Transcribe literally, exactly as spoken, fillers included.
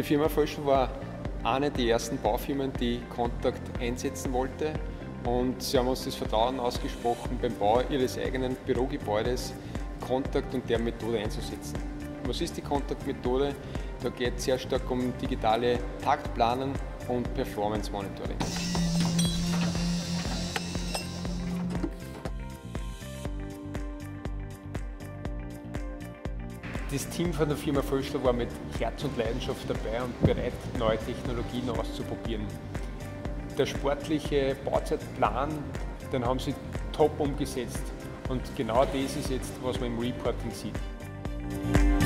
Firma Völschl war eine der ersten Baufirmen, die Contact einsetzen wollte, und sie haben uns das Vertrauen ausgesprochen, beim Bau ihres eigenen Bürogebäudes Contact und der Methode einzusetzen. Was ist die Contact-Methode? Da geht es sehr stark um digitale Taktplanen und Performance Monitoring. Das Team von der Firma Völschl war mit Herz und Leidenschaft dabei und bereit, neue Technologien auszuprobieren. Der sportliche Bauzeitplan, den haben sie top umgesetzt, und genau das ist jetzt, was man im Reporting sieht.